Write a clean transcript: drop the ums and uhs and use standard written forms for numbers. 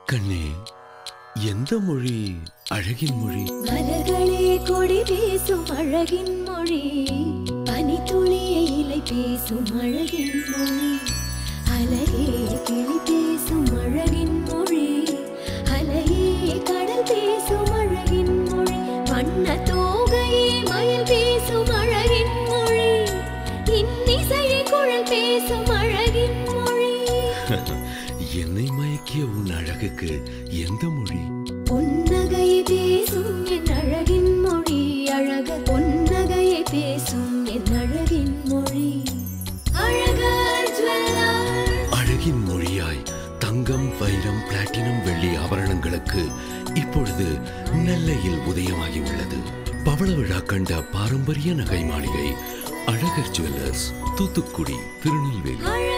கண்ணே, எந்த மொழி அழகின் மொழி? மலர்களே கொடி பேசும் அழகின் மொழி, பனித்துளியை இலை பேசும் அழகின் மொழி, அழகே கிளி பேசும் அழகின் மொழி, அலையே கடல் பேசும் அழகின் மொழி, வண்ண தோகையே மயில் பேசும் அழகின் மொழி, இன்னிசையை குழல் பேசும் அழகின் மொழி. என்னை மயக்கிய உன் அழகுக்கு எந்த மொழி? பொன்னகையை பேசும் என் அழகின் மொழி, அழக பொன்னகையை பேசும் என் அழகின் மொழி. அழகர் ஜுவல்லர்ஸ். அழகின் மொழியாய் தங்கம், வைரம், பிளாட்டினம், வெள்ளி ஆபரணங்களுக்கு இப்பொழுது நெல்லையில் உதயமாகி உள்ளது. பவள விழா கண்ட பாரம்பரிய நகை மாளிகை அழகர் ஜுவல்லர்ஸ், தூத்துக்குடி, திருநெல்வேலி.